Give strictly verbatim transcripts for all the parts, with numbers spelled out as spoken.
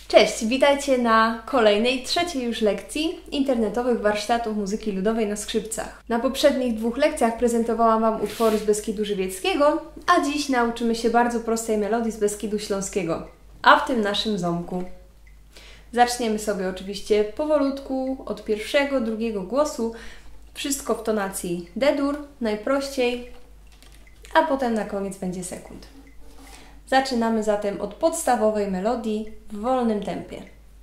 Cześć, witajcie na kolejnej, trzeciej już lekcji internetowych warsztatów muzyki ludowej na skrzypcach. Na poprzednich dwóch lekcjach prezentowałam Wam utwory z Beskidu Żywieckiego, a dziś nauczymy się bardzo prostej melodii z Beskidu Śląskiego, a w tym naszym ząbku. Zaczniemy sobie oczywiście powolutku od pierwszego, drugiego głosu, wszystko w tonacji D-dur, najprościej, a potem na koniec będzie sekund. Zaczynamy zatem od podstawowej melodii w wolnym tempie.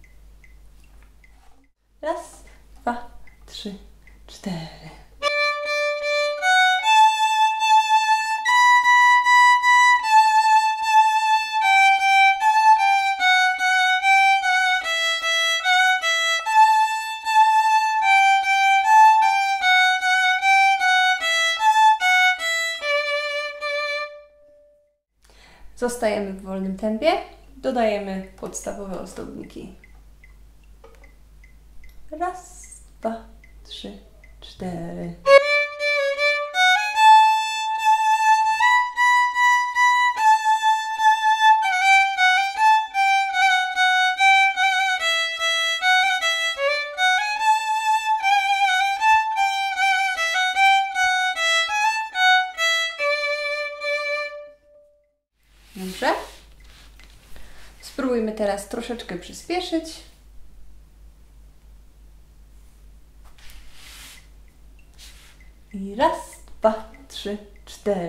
Raz, dwa, trzy, cztery. Zostajemy w wolnym tempie, dodajemy podstawowe ozdobniki. Raz, dwa, trzy, cztery. Dobrze. Spróbujmy teraz troszeczkę przyspieszyć. I raz, dwa, trzy, cztery.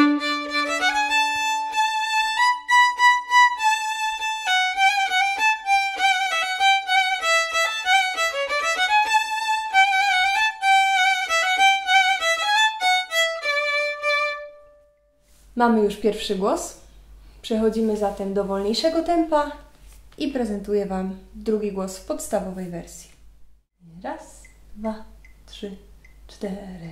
Mamy już pierwszy głos. Przechodzimy zatem do wolniejszego tempa i prezentuję Wam drugi głos w podstawowej wersji. Raz, dwa, trzy, cztery.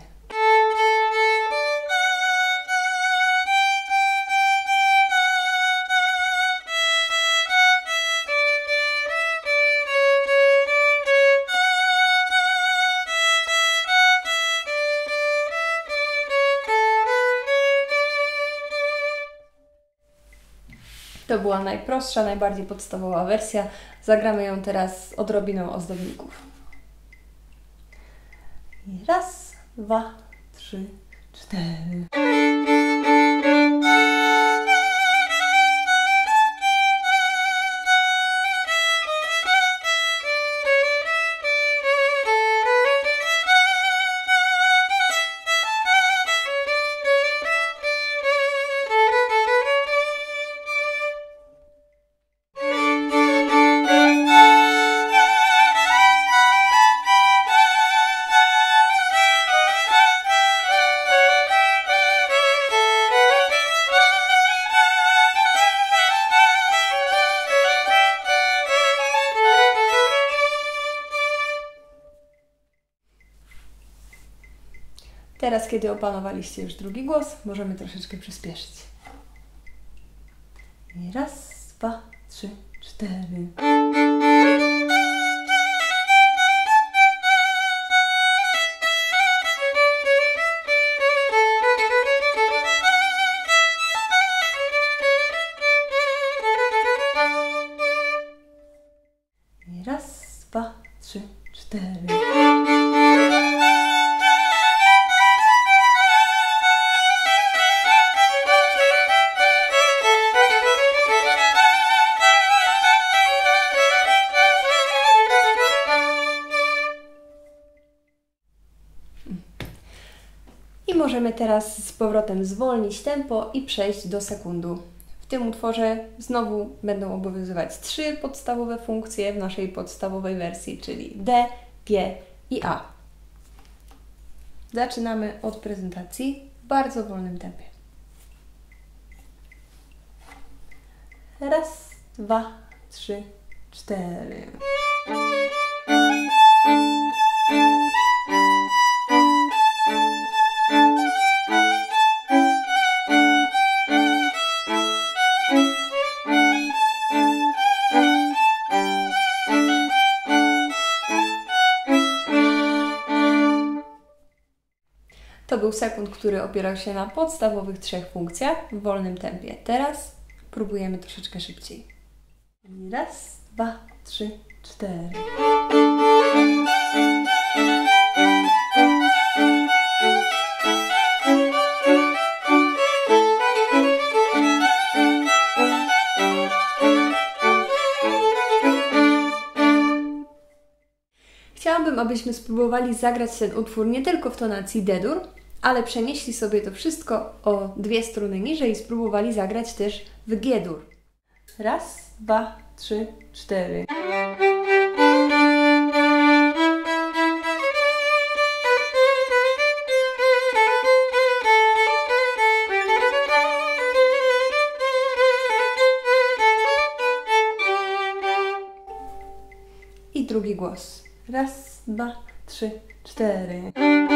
To była najprostsza, najbardziej podstawowa wersja. Zagramy ją teraz z odrobiną ozdobników. I raz, dwa, trzy, cztery. Teraz, kiedy opanowaliście już drugi głos, możemy troszeczkę przyspieszyć. I raz, dwa, trzy, cztery. I raz, dwa, trzy, cztery. I możemy teraz z powrotem zwolnić tempo i przejść do sekundu. W tym utworze znowu będą obowiązywać trzy podstawowe funkcje w naszej podstawowej wersji, czyli D, G i A. Zaczynamy od prezentacji w bardzo wolnym tempie. Raz, dwa, trzy, cztery. To był sekund, który opierał się na podstawowych trzech funkcjach w wolnym tempie. Teraz próbujemy troszeczkę szybciej. Raz, dwa, trzy, cztery. Chciałabym, abyśmy spróbowali zagrać ten utwór nie tylko w tonacji D-dur, ale przenieśli sobie to wszystko o dwie struny niżej i spróbowali zagrać też w G-dur. Raz, dwa, trzy, cztery. I drugi głos. Raz, dwa, trzy, cztery.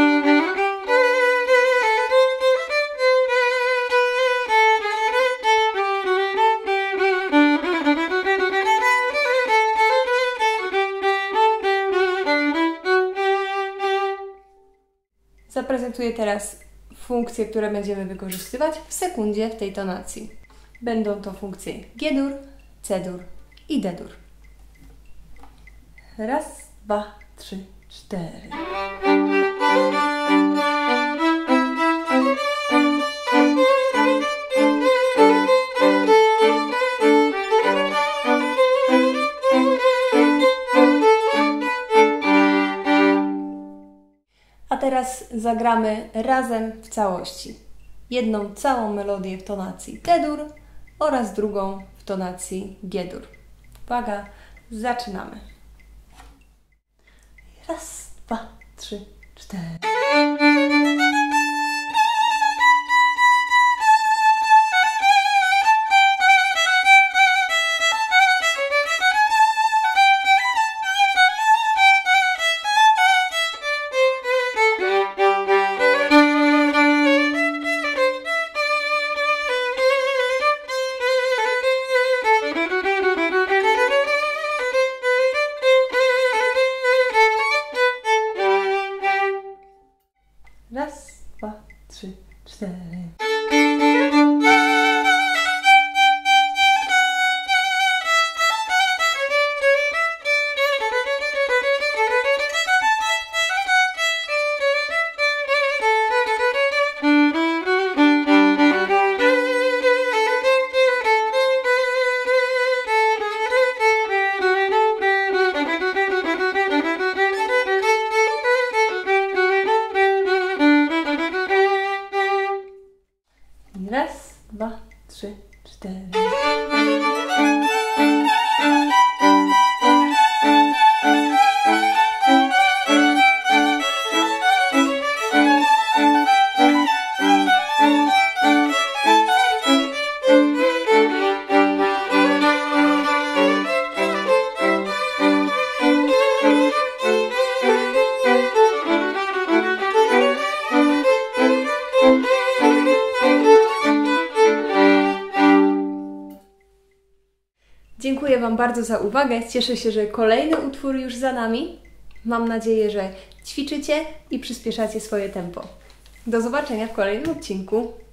Zaprezentuję teraz funkcje, które będziemy wykorzystywać w sekundzie w tej tonacji. Będą to funkcje G-dur, C-dur i D-dur. Raz, dwa, trzy, cztery. A teraz zagramy razem w całości. Jedną całą melodię w tonacji D-dur oraz drugą w tonacji G-dur. Uwaga, zaczynamy. Raz, dwa, trzy, cztery. Raz, dwa, trzy, cztery. Raz, dwa, trzy, cztery. Dziękuję Wam bardzo za uwagę. Cieszę się, że kolejny utwór już za nami. Mam nadzieję, że ćwiczycie i przyspieszacie swoje tempo. Do zobaczenia w kolejnym odcinku.